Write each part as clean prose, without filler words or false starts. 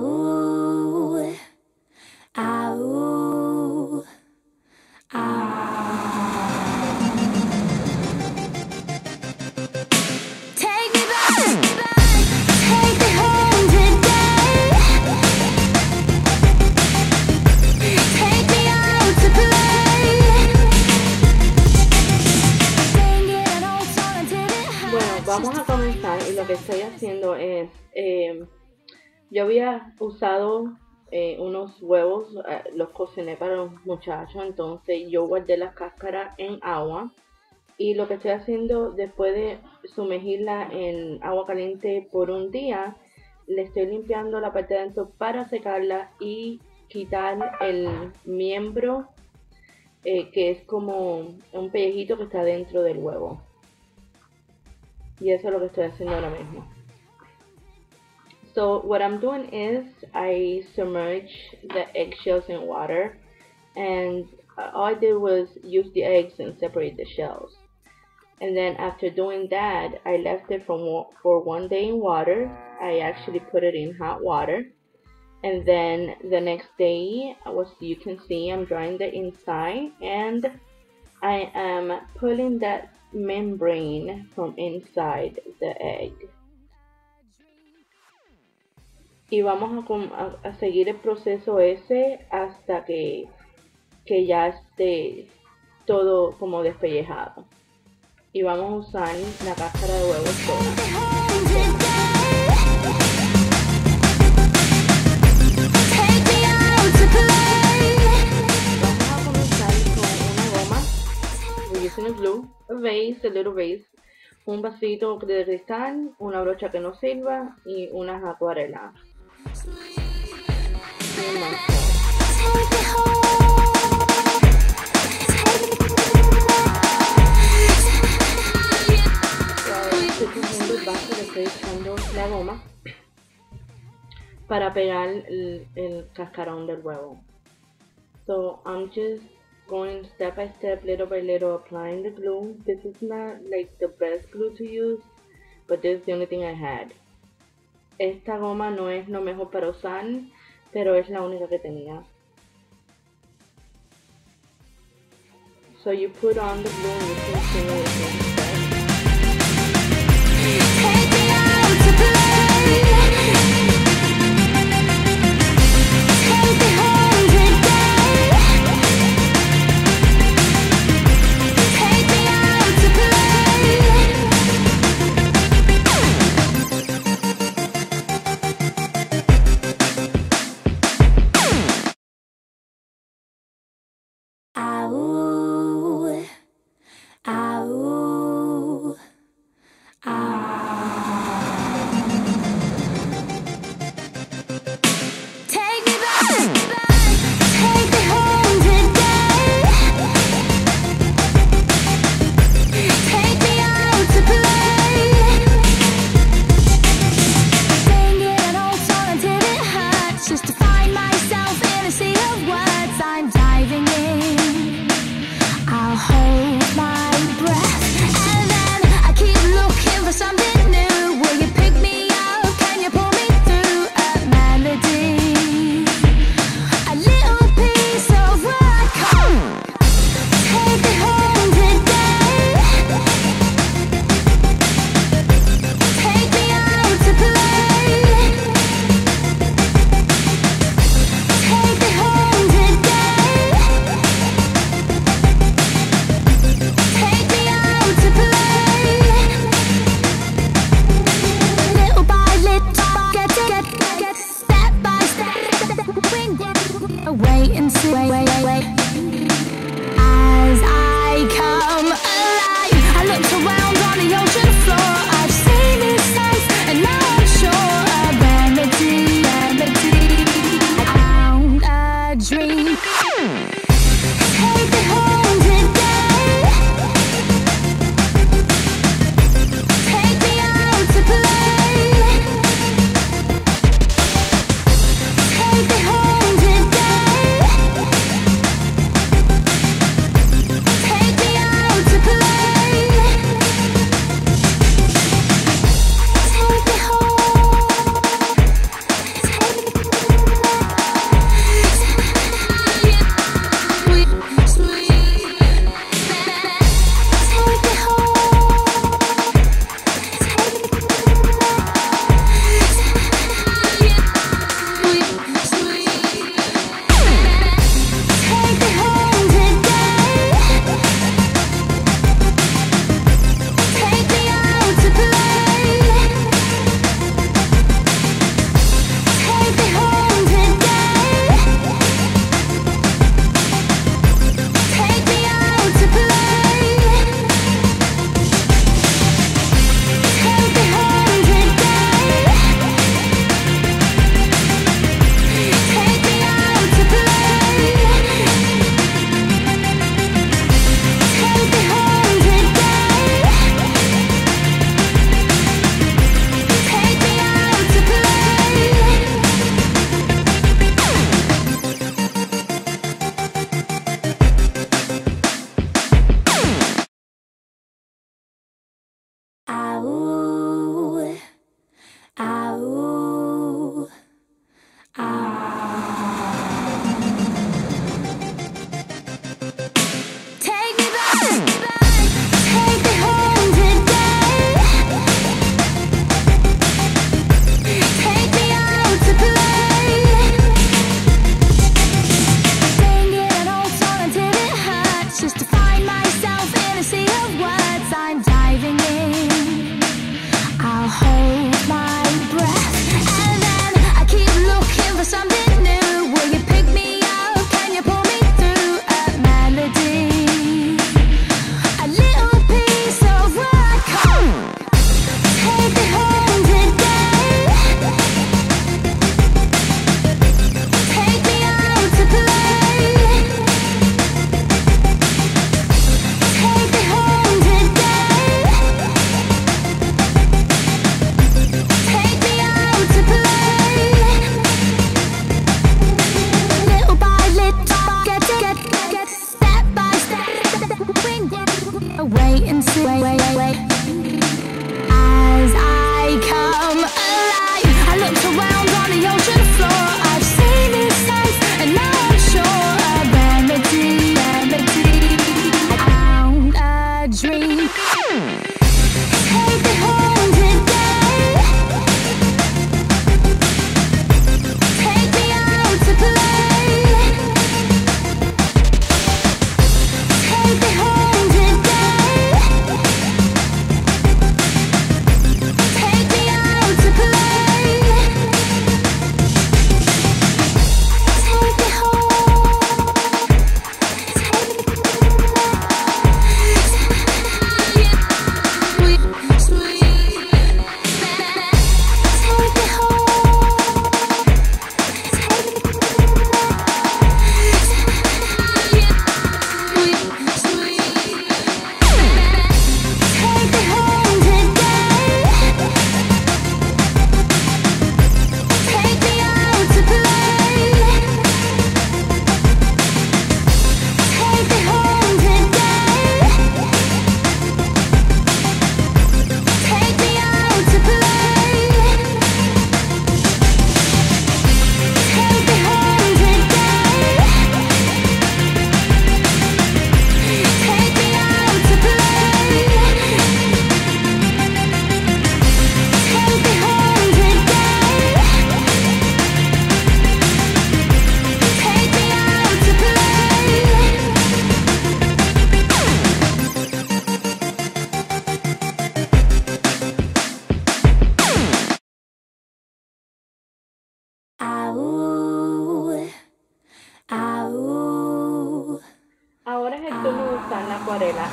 Ow, ow, ow. Take me back, take me home today. Take me out to play. Singing an old song until it hurts. Bueno, vamos a comenzar y lo que estoy haciendo es, yo había usado unos huevos, los cociné para los muchachos, entonces yo guardé las cáscaras en agua y lo que estoy haciendo después de sumergirla en agua caliente por un día, le estoy limpiando la parte de adentro para secarla y quitar el miembro que es como un pellejito que está dentro del huevo. Y eso es lo que estoy haciendo ahora mismo. So what I'm doing is I submerge the eggshells in water, and all I did was use the eggs and separate the shells. And then after doing that, I left it for 1 day in water. I actually put it in hot water. And then the next day, as you can see, I'm drying the inside, and I am pulling that membrane from inside the egg. Y vamos a seguir el proceso ese hasta que ya esté todo como despellejado. Y vamos a usar la cáscara de huevo sola. Vamos a comenzar con una goma. We're using a glue, a vase, a little vase, un vasito de cristal, una brocha que nos sirva y unas acuarelas. Estoy cogiendo el vaso, le estoy echando la goma para pegar el cascarón del huevo. So I'm just going step by step, little by little, applying the glue. This is not like the best glue to use, but this is the only thing I had. Esta goma no es lo mejor para usar, pero es la única que tenía. So you put on the glue and you continue with the step. Take me out to play. Take me home today. Take me out to play. Ow, ow, ow.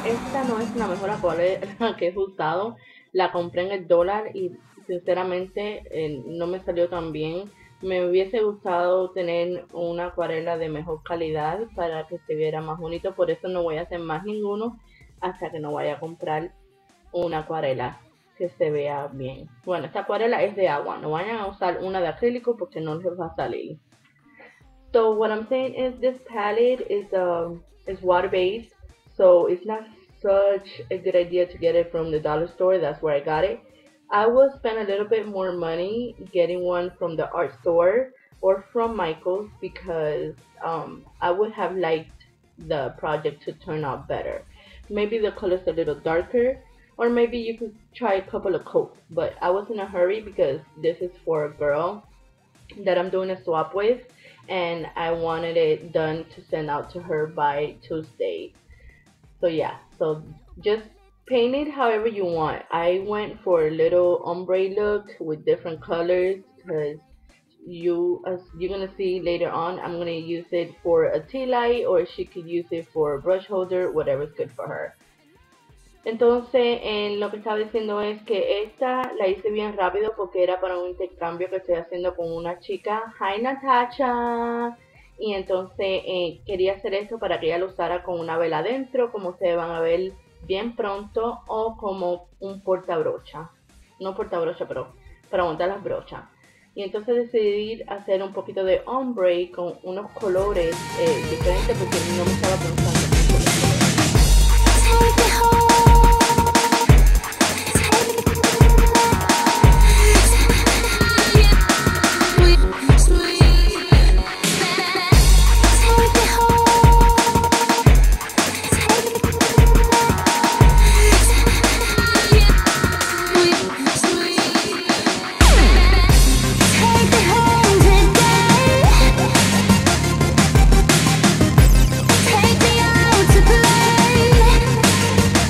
esta no es la mejor acuarela que he usado. La compré en el dólar y sinceramente no me salió tan bien. Me hubiese gustado tener una acuarela de mejor calidad para que se viera más bonito. Por eso no voy a hacer más ninguno hasta que no vaya a comprar una acuarela que se vea bien. Bueno, esta acuarela es de agua. No vayan a usar una de acrílico porque no les va a salir. So what I'm saying is this palette is water based, so it's not such a good idea to get it from the dollar store. That's where I got it. I will spend a little bit more money getting one from the art store or from Michael's because I would have liked the project to turn out better. Maybe the color's a little darker, or maybe you could try a couple of coats. But I was in a hurry because this is for a girl that I'm doing a swap with, and I wanted it done to send out to her by Tuesday. So yeah, so just paint it however you want. I went for a little ombre look with different colors because as you're gonna see later on, I'm gonna use it for a tea light, or she could use it for a brush holder, whatever's good for her. Entonces, lo que estaba diciendo es que esta la hice bien rápido porque era para un intercambio que estoy haciendo con una chica. Hi Natasha. Y entonces quería hacer esto para que ella lo usara con una vela adentro, como ustedes van a ver bien pronto, o como un portabrocha. No portabrocha, pero para montar las brochas. Y entonces decidí hacer un poquito de ombre con unos colores diferentes porque no me estaba pensando en Take me home. Take me out to play.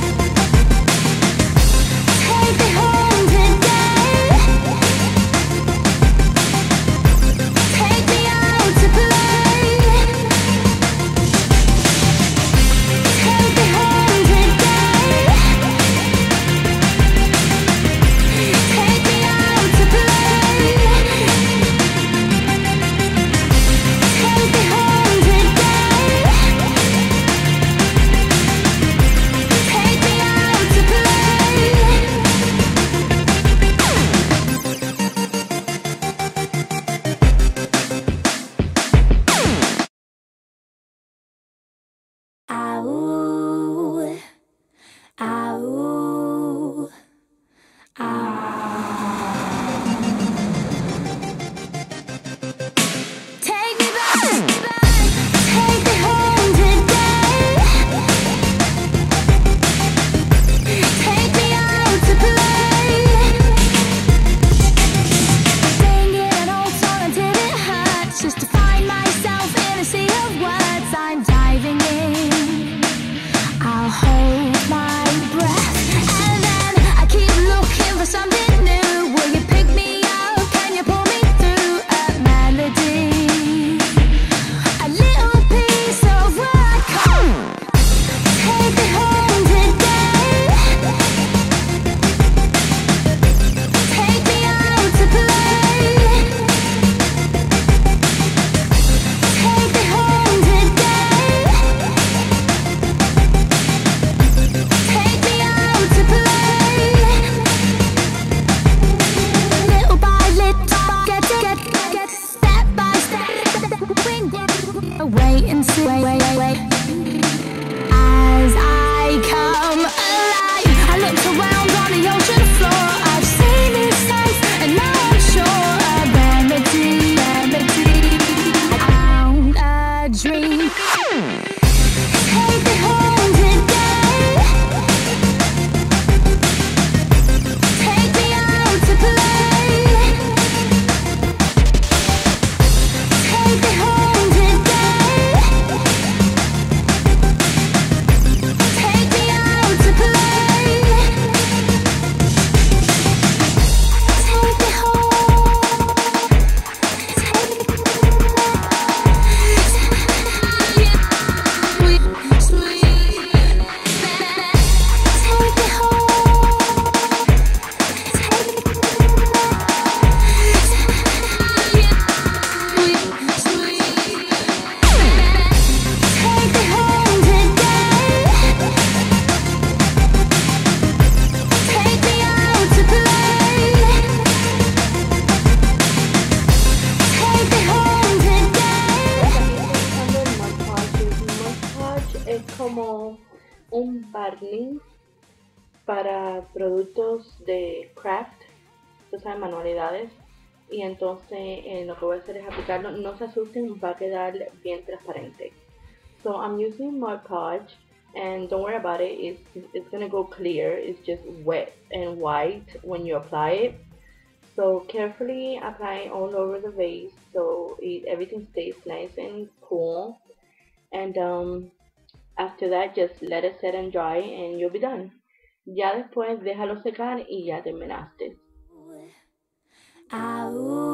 como un barniz para productos de craft, tú sabes, manualidades. Y entonces lo que voy a hacer es aplicarlo. No se asusten, va a quedar bien transparente. So I'm using Mod Podge, and don't worry about it. It's gonna go clear. It's just wet and white when you apply it. So carefully apply all over the vase so everything stays nice and cool. And after that, just let it set and dry, and you'll be done. Ya después déjalo secar y ya terminaste.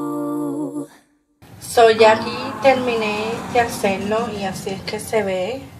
So ya aquí terminé de hacerlo y así es que se ve.